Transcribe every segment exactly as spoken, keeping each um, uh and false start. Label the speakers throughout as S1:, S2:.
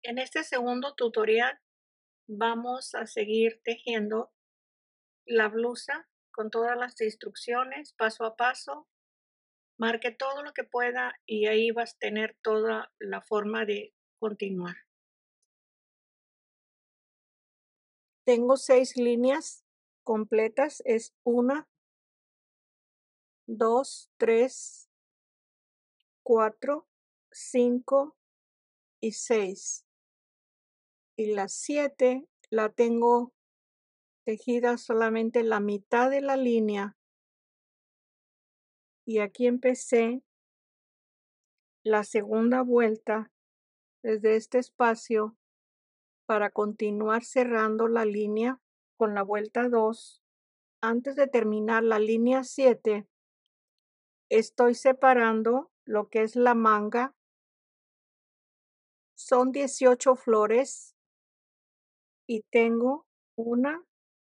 S1: En este segundo tutorial vamos a seguir tejiendo la blusa con todas las instrucciones paso a paso. Marque todo lo que pueda y ahí vas a tener toda la forma de continuar. Tengo seis líneas completas, es una, dos, tres, cuatro, cinco y seis. Y la siete la tengo tejida solamente la mitad de la línea. Y aquí empecé la segunda vuelta desde este espacio para continuar cerrando la línea con la vuelta dos. Antes de terminar la línea siete, estoy separando lo que es la manga. Son dieciocho flores y tengo una,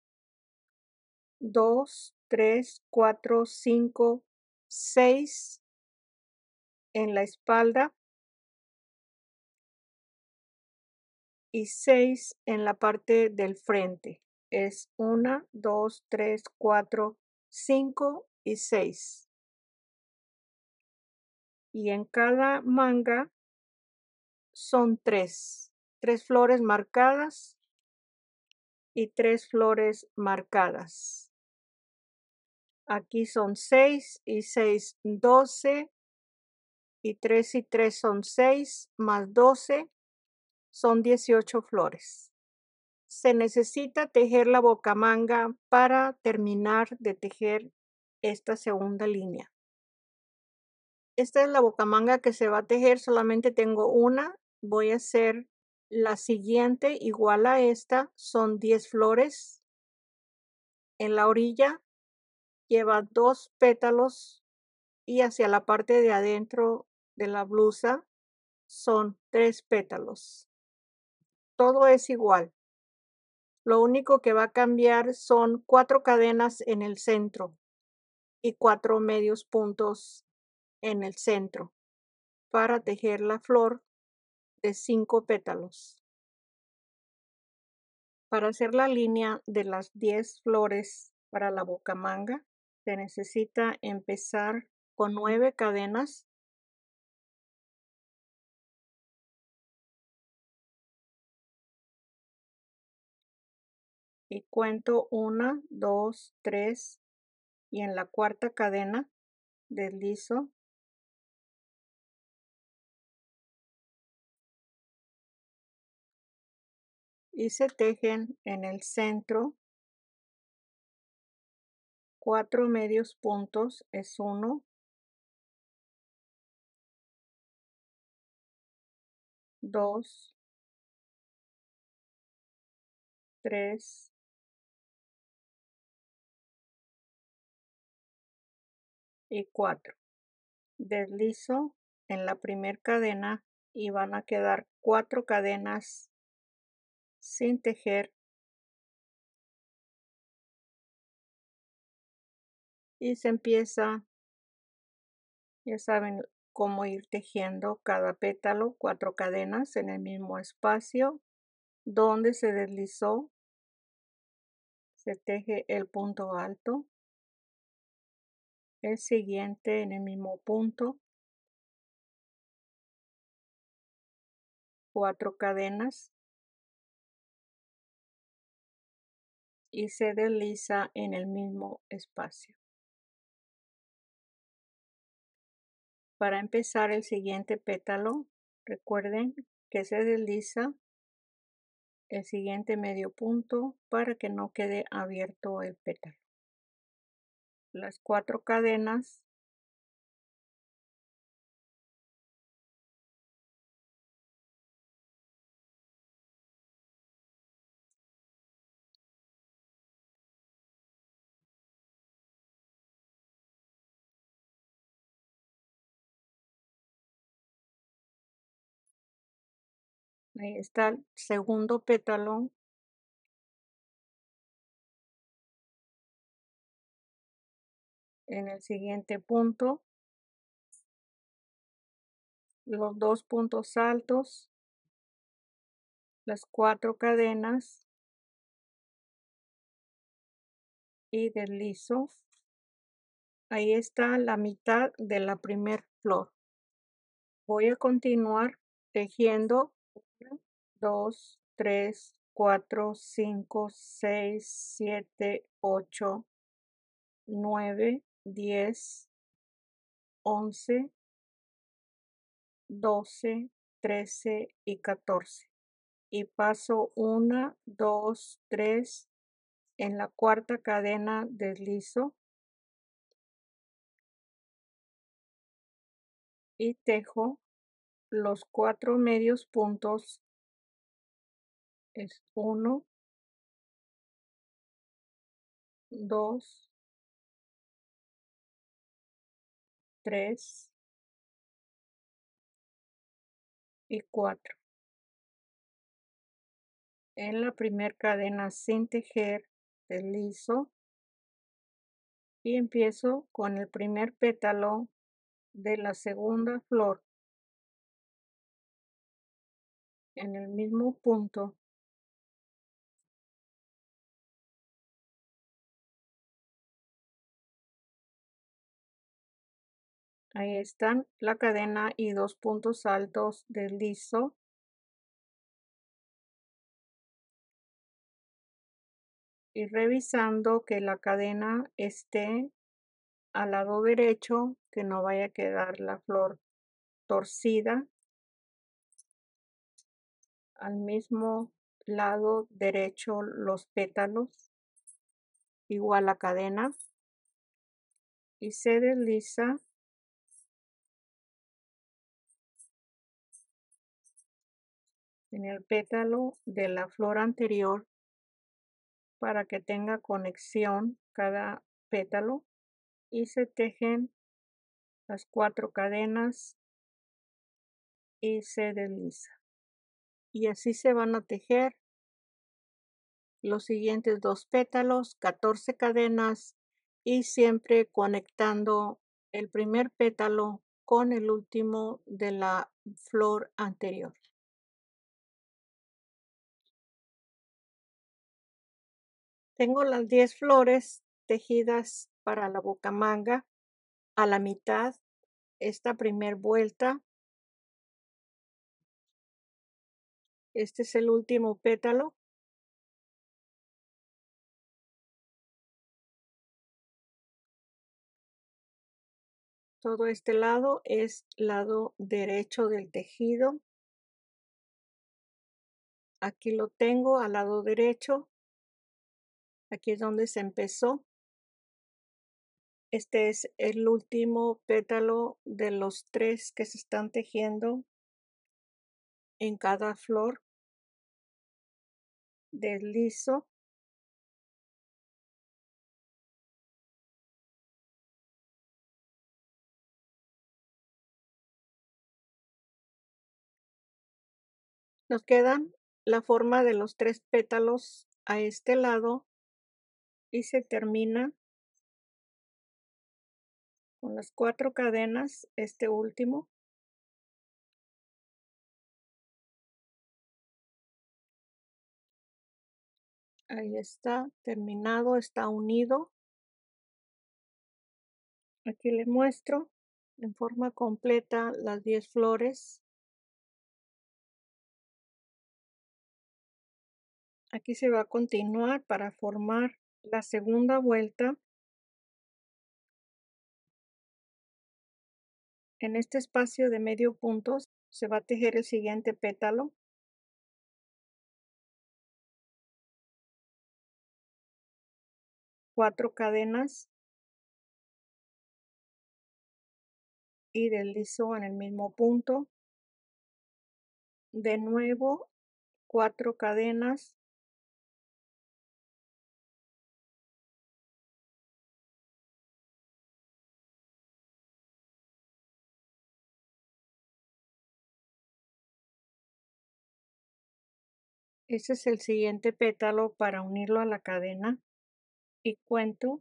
S1: dos, tres, cuatro, cinco, seis en la espalda y seis en la parte del frente. Es una, dos, tres, cuatro, cinco y seis. Y en cada manga son tres, tres flores marcadas y tres flores marcadas. Aquí son seis y seis, doce, y tres y tres son seis, más doce son dieciocho flores. Se necesita tejer la bocamanga para terminar de tejer esta segunda línea. Esta es la bocamanga que se va a tejer, solamente tengo una. Voy a hacer la siguiente igual a esta, son diez flores. En la orilla lleva dos pétalos y hacia la parte de adentro de la blusa son tres pétalos. Todo es igual. Lo único que va a cambiar son cuatro cadenas en el centro y cuatro medios puntos en el centro para tejer la flor de cinco pétalos. Para hacer la línea de las diez flores para la bocamanga, se necesita empezar con nueve cadenas. Y cuento una, dos, tres, y en la cuarta cadena deslizo y se tejen en el centro cuatro medios puntos. Es uno, dos, tres, y cuatro. Deslizo en la primera cadena y van a quedar cuatro cadenas sin tejer. Y se empieza, ya saben cómo ir tejiendo cada pétalo, cuatro cadenas en el mismo espacio donde se deslizó. Se teje el punto alto, el siguiente en el mismo punto, cuatro cadenas y se desliza en el mismo espacio. Para empezar el siguiente pétalo, recuerden que se desliza el siguiente medio punto para que no quede abierto el pétalo. Las cuatro cadenas ahí está el segundo pétalo. En el siguiente punto, los dos puntos altos las cuatro cadenas y deslizo. Ahí está la mitad de la primer flor. Voy a continuar tejiendo uno, dos, tres, cuatro, cinco, seis, siete, ocho, nueve, diez, once, doce, trece y catorce. Y paso una, dos, tres, en la cuarta cadena deslizo y tejo los cuatro medios puntos. Es uno, dos, tres y cuatro. En la primera cadena sin tejer, deslizo y empiezo con el primer pétalo de la segunda flor en el mismo punto. Ahí están la cadena y dos puntos altos, deslizo y revisando que la cadena esté al lado derecho, que no vaya a quedar la flor torcida. Al mismo lado derecho los pétalos, igual la cadena, y se desliza en el pétalo de la flor anterior para que tenga conexión cada pétalo, y se tejen las cuatro cadenas y se desliza. Y así se van a tejer los siguientes dos pétalos, catorce cadenas, y siempre conectando el primer pétalo con el último de la flor anterior. Tengo las diez flores tejidas para la bocamanga a la mitad esta primer vuelta. Este es el último pétalo. Todo este lado es lado derecho del tejido. Aquí lo tengo al lado derecho. Aquí es donde se empezó. Este es el último pétalo de los tres que se están tejiendo en cada flor. Deslizo. Nos quedan la forma de los tres pétalos a este lado y se termina con las cuatro cadenas, este último. Ahí está, terminado, está unido. Aquí le muestro en forma completa las diez flores. Aquí se va a continuar para formar la segunda vuelta. En este espacio de medio punto se va a tejer el siguiente pétalo. Cuatro cadenas y deslizo en el mismo punto. De nuevo, cuatro cadenas. Ese es el siguiente pétalo para unirlo a la cadena. Y cuento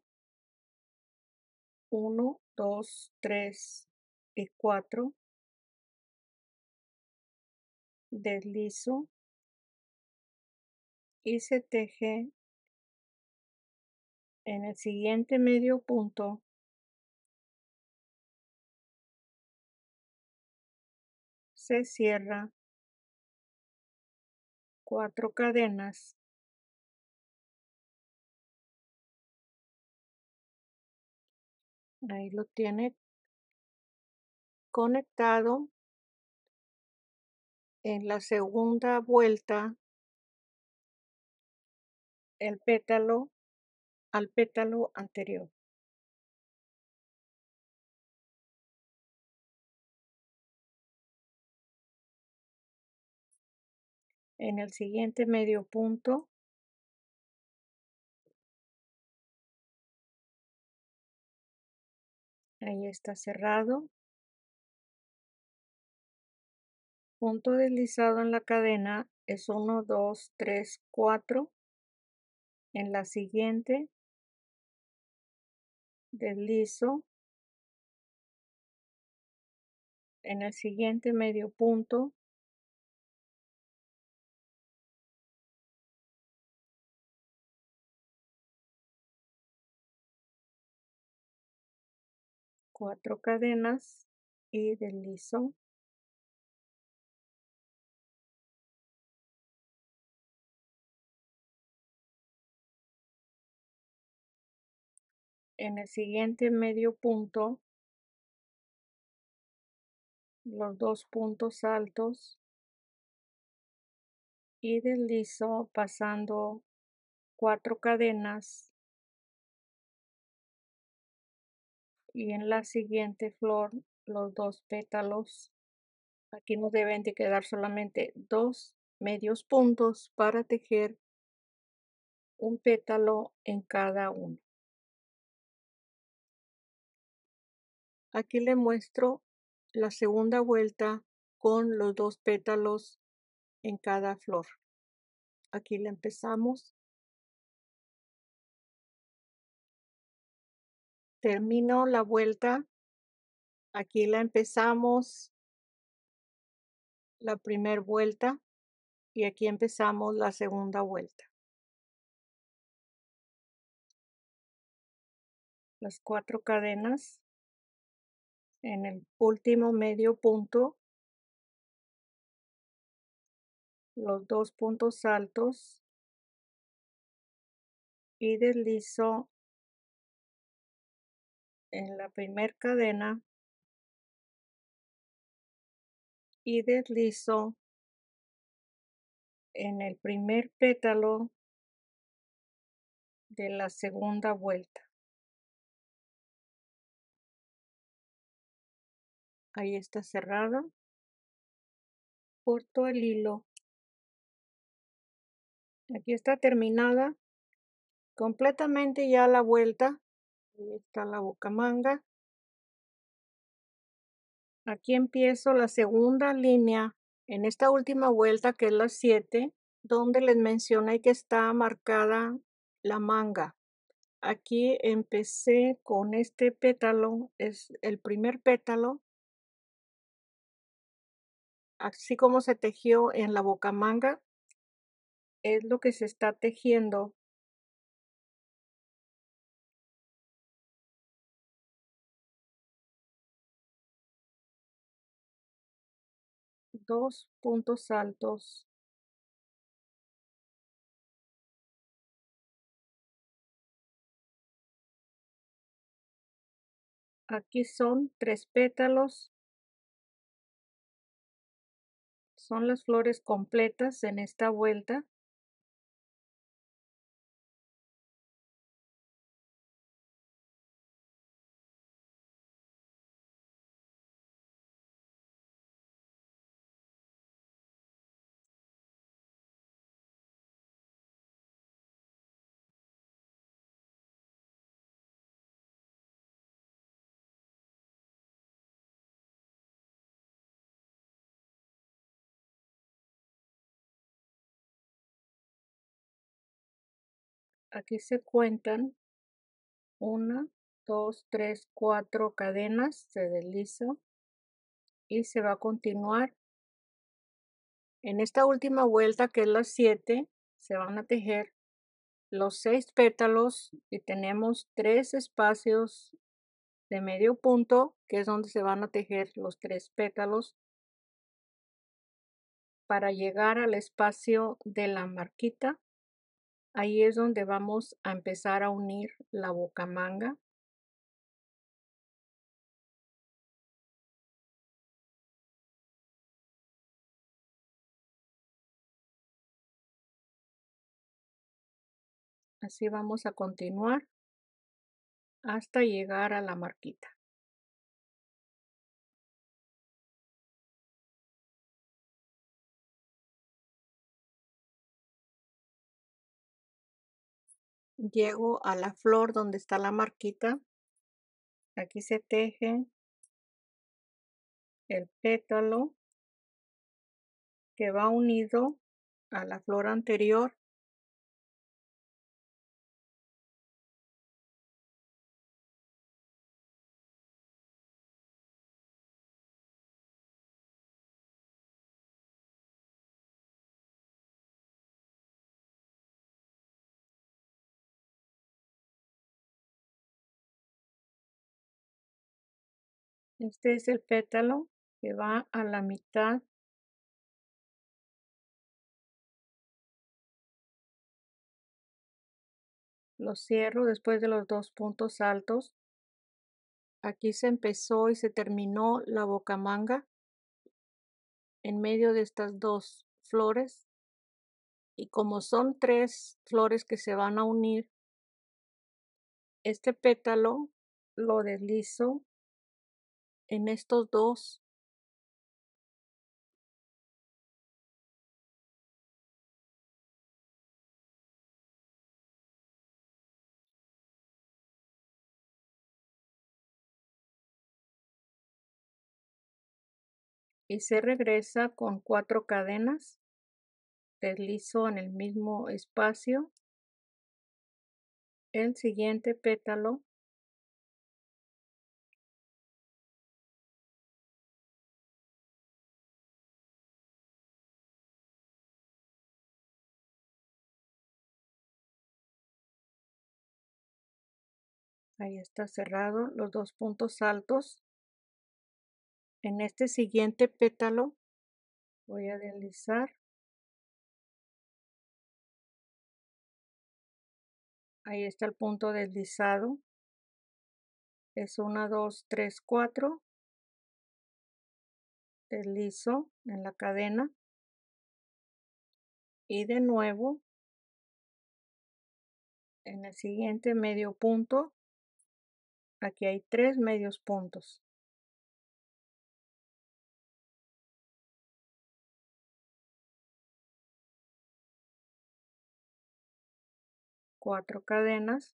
S1: uno, dos, tres y cuatro. Deslizo y se teje en el siguiente medio punto. Se cierra cuatro cadenas. Ahí lo tiene conectado. En la segunda vuelta, el pétalo al pétalo anterior. En el siguiente medio punto, ahí está cerrado. Punto deslizado en la cadena es uno, dos, tres, cuatro. En la siguiente, deslizo. En el siguiente medio punto, cuatro cadenas y deslizo. En el siguiente medio punto, los dos puntos altos y deslizo pasando cuatro cadenas, y en la siguiente flor los dos pétalos. Aquí nos deben de quedar solamente dos medios puntos para tejer un pétalo en cada uno. Aquí le muestro la segunda vuelta con los dos pétalos en cada flor. Aquí la empezamos. Termino la vuelta. Aquí la empezamos la primera vuelta y aquí empezamos la segunda vuelta. Las cuatro cadenas. En el último medio punto, los dos puntos altos y deslizo en la primera cadena y deslizo en el primer pétalo de la segunda vuelta. Ahí está cerrada. Corto el hilo. Aquí está terminada completamente ya la vuelta. Ahí está la bocamanga. Aquí empiezo la segunda línea en esta última vuelta, que es la siete, donde les mencioné que está marcada la manga. Aquí empecé con este pétalo, es el primer pétalo, así como se tejió en la bocamanga, es lo que se está tejiendo. Dos puntos altos. Aquí son tres pétalos. Son las flores completas en esta vuelta. Aquí se cuentan una, dos, tres, cuatro cadenas, se desliza y se va a continuar. En esta última vuelta, que es la siete, se van a tejer los seis pétalos y tenemos tres espacios de medio punto, que es donde se van a tejer los tres pétalos para llegar al espacio de la marquita. Ahí es donde vamos a empezar a unir la bocamanga. Así vamos a continuar hasta llegar a la marquita. Llego a la flor donde está la marquita. Aquí se teje el pétalo que va unido a la flor anterior. Este es el pétalo que va a la mitad. Lo cierro después de los dos puntos altos. Aquí se empezó y se terminó la bocamanga en medio de estas dos flores. Y como son tres flores que se van a unir, este pétalo lo deslizo en estos dos. Y se regresa con cuatro cadenas. Deslizo en el mismo espacio el siguiente pétalo. Ahí está cerrado los dos puntos altos. En este siguiente pétalo voy a deslizar. Ahí está el punto deslizado. Es uno, dos, tres, cuatro. Deslizo en la cadena. Y de nuevo, en el siguiente medio punto, aquí hay tres medios puntos. Cuatro cadenas.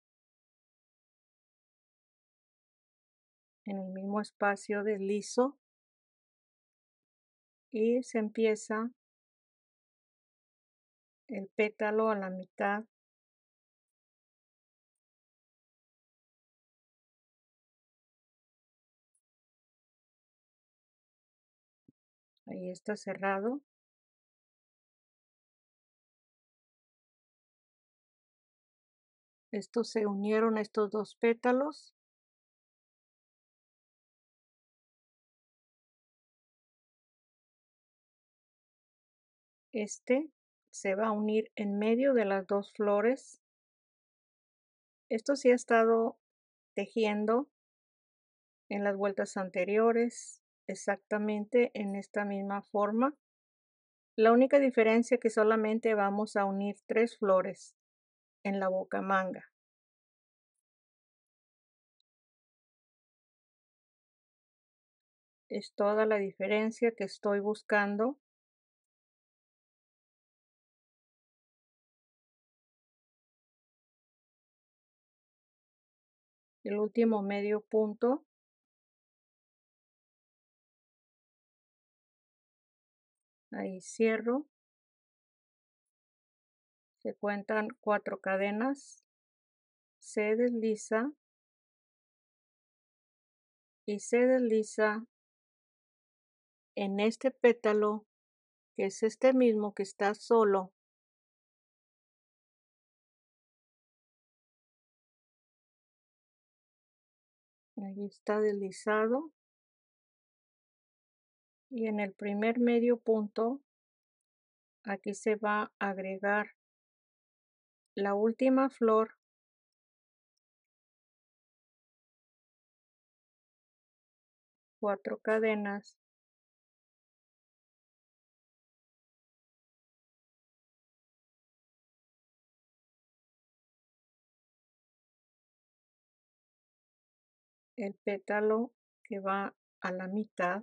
S1: En el mismo espacio deslizo. Y se empieza el pétalo a la mitad. Ahí está cerrado. Estos se unieron, estos dos pétalos. Este se va a unir en medio de las dos flores. Esto sí ha estado tejiendo en las vueltas anteriores, exactamente en esta misma forma. La única diferencia es que solamente vamos a unir tres flores en la bocamanga. Es toda la diferencia que estoy buscando. El último medio punto. Ahí cierro. Se cuentan cuatro cadenas. Se desliza. Y se desliza en este pétalo, que es este mismo que está solo Ahí está deslizado. Y en el primer medio punto, aquí se va a agregar la última flor cuatro cadenas el pétalo que va a la mitad,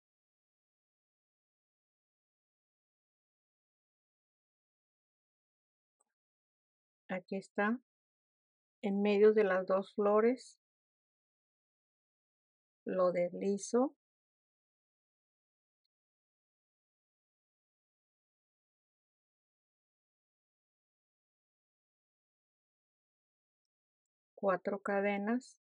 S1: aquí está, en medio de las dos flores, lo deslizo, cuatro cadenas,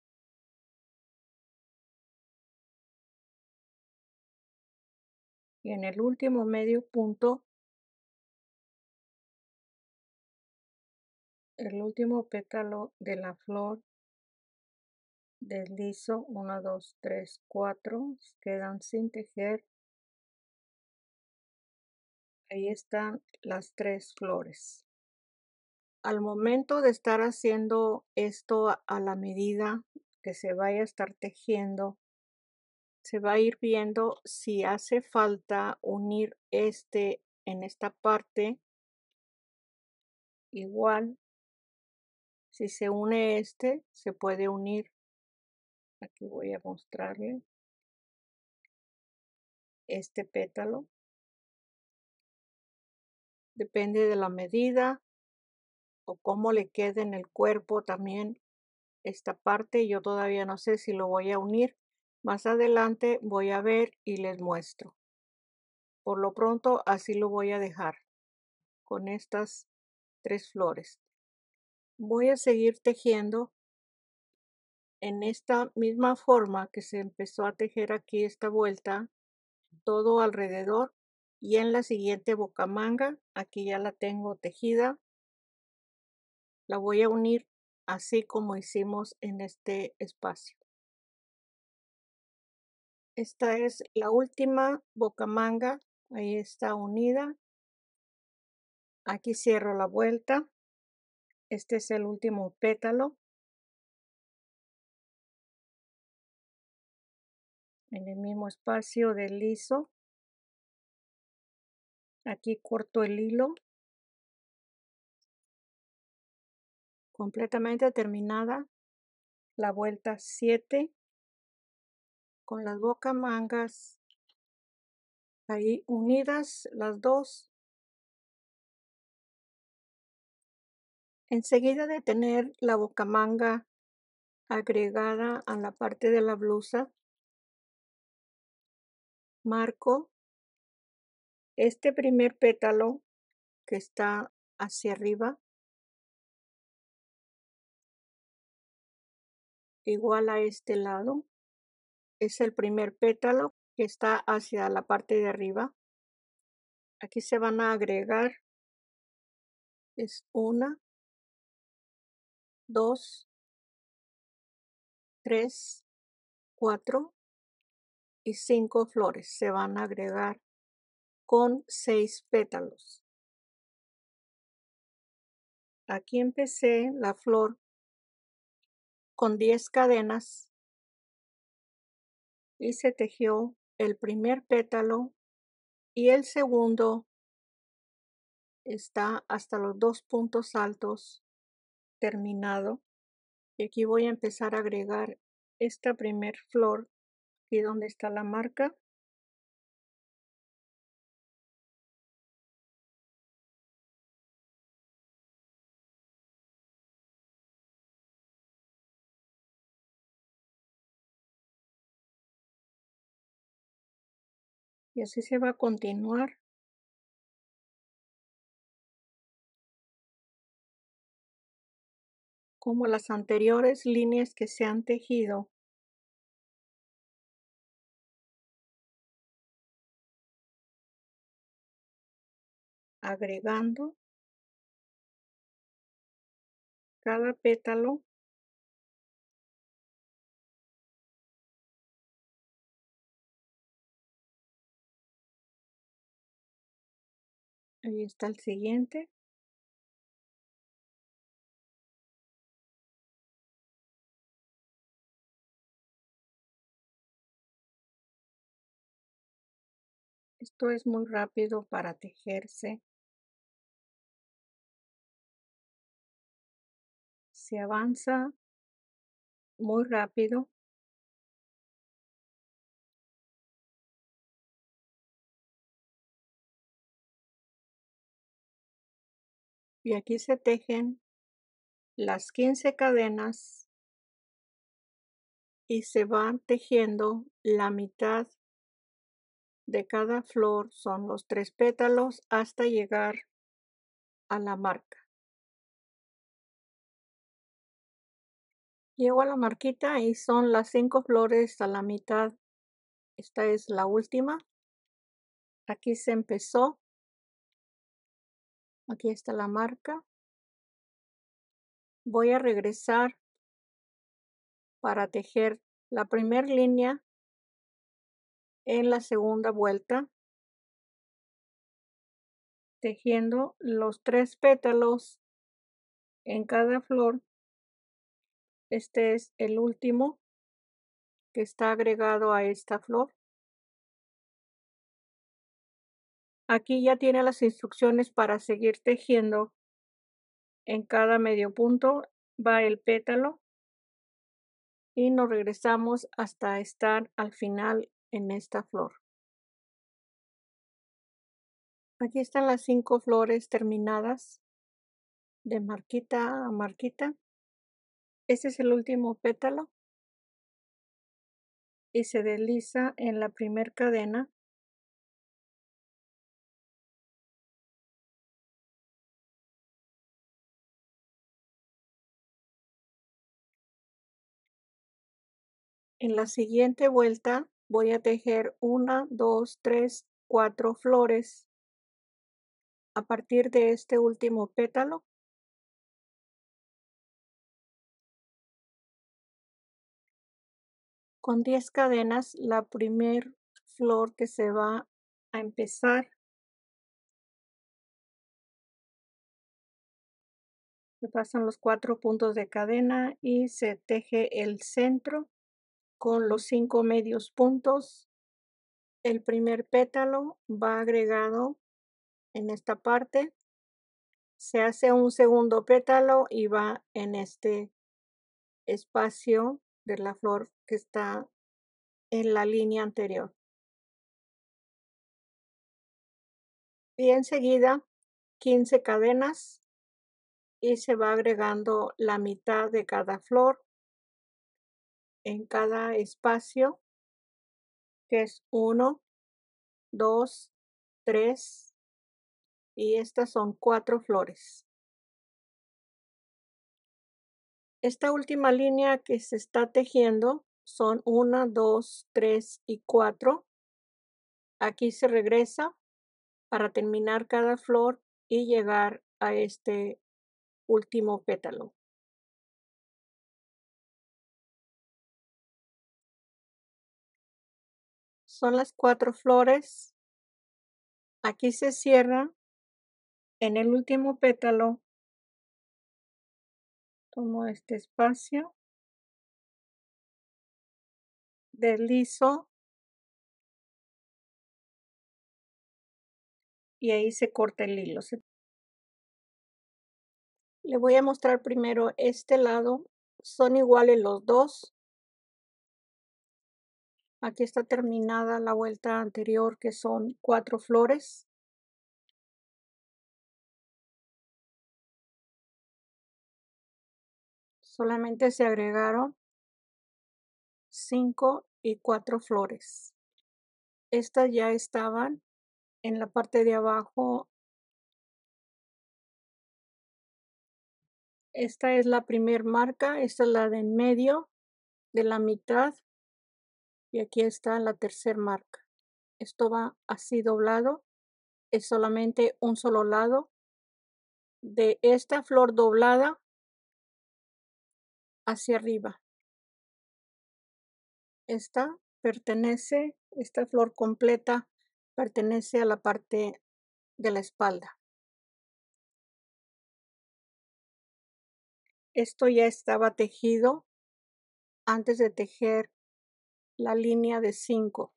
S1: y en el último medio punto, el último pétalo de la flor, deslizo uno, dos, tres, cuatro, quedan sin tejer. Ahí están las tres flores. Al momento de estar haciendo esto a, a la medida que se vaya a estar tejiendo, se va a ir viendo si hace falta unir este en esta parte. Igual, si se une este, se puede unir. Aquí voy a mostrarle este pétalo. Depende de la medida o cómo le quede en el cuerpo también esta parte. Yo todavía no sé si lo voy a unir. Más adelante voy a ver y les muestro. Por lo pronto así lo voy a dejar con estas tres flores. Voy a seguir tejiendo en esta misma forma que se empezó a tejer aquí esta vuelta, todo alrededor, y en la siguiente bocamanga, aquí ya la tengo tejida, la voy a unir así como hicimos en este espacio. Esta es la última bocamanga, ahí está unida. Aquí cierro la vuelta. Este es el último pétalo. En el mismo espacio deslizo. Aquí corto el hilo. Completamente terminada la vuelta siete con las bocamangas ahí unidas las dos. Enseguida de tener la bocamanga agregada a la parte de la blusa, marco este primer pétalo que está hacia arriba, igual a este lado. Es el primer pétalo que está hacia la parte de arriba. Aquí se van a agregar, es una, dos, tres, cuatro y cinco flores. Se van a agregar con seis pétalos. Aquí empecé la flor con diez cadenas y se tejió el primer pétalo y el segundo está hasta los dos puntos altos terminado. Y aquí voy a empezar a agregar esta primer flor aquí donde está la marca. Y así se va a continuar. Como las anteriores líneas que se han tejido. Agregando cada pétalo Ahí está el siguiente. Esto es muy rápido para tejerse. Se avanza muy rápido. Y aquí se tejen las quince cadenas y se van tejiendo la mitad de cada flor, son los tres pétalos hasta llegar a la marca. Llego a la marquita y son las cinco flores a la mitad. Esta es la última. Aquí se empezó. Aquí está la marca. Voy a regresar para tejer la primera línea en la segunda vuelta, tejiendo los tres pétalos en cada flor. Este es el último que está agregado a esta flor. Aquí ya tiene las instrucciones para seguir tejiendo. En cada medio punto va el pétalo y nos regresamos hasta estar al final en esta flor. Aquí están las cinco flores terminadas de marquita a marquita. Este es el último pétalo y se desliza en la primera cadena. En la siguiente vuelta voy a tejer una, dos, tres, cuatro flores a partir de este último pétalo. Con diez cadenas, la primer flor que se va a empezar. Se pasan los cuatro puntos de cadena y se teje el centro con los cinco medios puntos. El primer pétalo va agregado en esta parte. Se hace un segundo pétalo y va en este espacio de la flor que está en la línea anterior. Y enseguida quince cadenas y se va agregando la mitad de cada flor en cada espacio, que es uno, dos, tres, y estas son cuatro flores. Esta última línea que se está tejiendo son una, dos, tres y cuatro. Aquí se regresa para terminar cada flor y llegar a este último pétalo. Son las cuatro flores. Aquí se cierra en el último pétalo. Tomo este espacio, deslizo y ahí se corta el hilo. Le voy a mostrar primero este lado. Son iguales los dos. Aquí está terminada la vuelta anterior, que son cuatro flores. Solamente se agregaron cinco y cuatro flores. Estas ya estaban en la parte de abajo. Esta es la primer marca, esta es la de en medio, de la mitad, y aquí está la tercera marca. Esto va así doblado, es solamente un solo lado. De esta flor doblada hacia arriba. Esta pertenece, esta flor completa pertenece a la parte de la espalda. Esto ya estaba tejido antes de tejer la línea de cinco.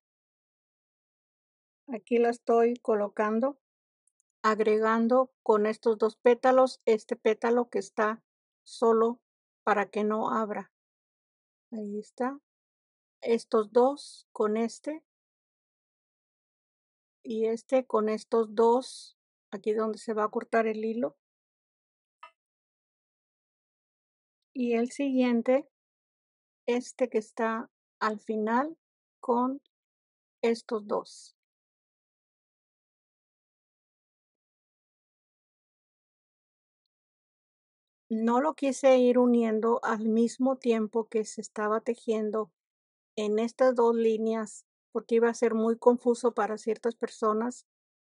S1: Aquí la estoy colocando, agregando con estos dos pétalos, este pétalo que está solo para que no abra. Ahí está. Estos dos con este. Y este con estos dos, aquí donde se va a cortar el hilo. Y el siguiente, este que está al final con estos dos. No lo quise ir uniendo al mismo tiempo que se estaba tejiendo en estas dos líneas, porque iba a ser muy confuso para ciertas personas.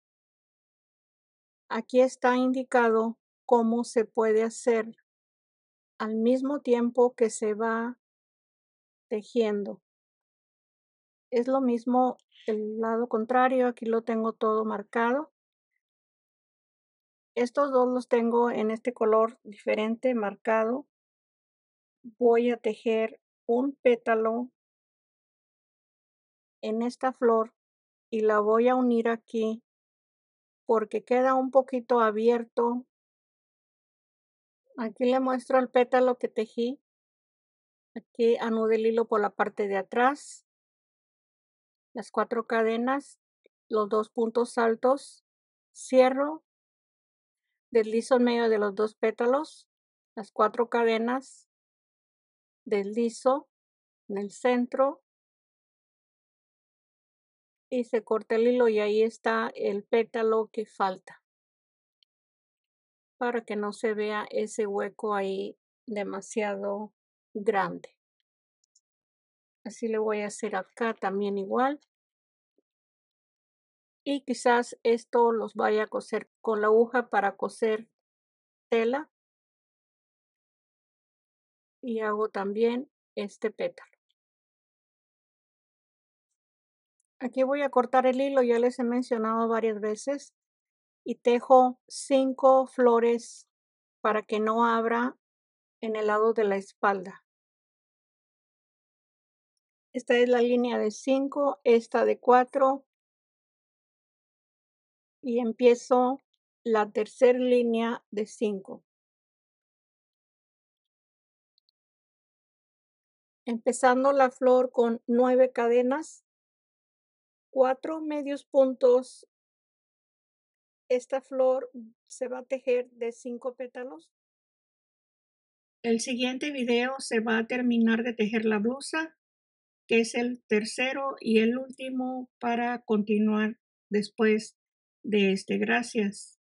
S1: Aquí está indicado cómo se puede hacer al mismo tiempo que se va tejiendo. Es lo mismo el lado contrario, aquí lo tengo todo marcado. Estos dos los tengo en este color diferente marcado. Voy a tejer un pétalo en esta flor y la voy a unir aquí porque queda un poquito abierto. Aquí le muestro el pétalo que tejí. Aquí anudé el hilo por la parte de atrás, las cuatro cadenas, los dos puntos altos, cierro, deslizo en medio de los dos pétalos, las cuatro cadenas, deslizo en el centro y se corta el hilo y ahí está el pétalo que falta, para que no se vea ese hueco ahí demasiado grande. Así le voy a hacer acá también igual. Y quizás esto los vaya a coser con la aguja para coser tela. Y hago también este pétalo. Aquí voy a cortar el hilo, ya les he mencionado varias veces. Y tejo cinco flores para que no abra en el lado de la espalda. Esta es la línea de cinco, esta de cuatro. Y empiezo la tercera línea de cinco. Empezando la flor con nueve cadenas, cuatro medios puntos. Esta flor se va a tejer de cinco pétalos. El siguiente video se va a terminar de tejer la blusa, que es el tercero y el último para continuar después de este. Gracias.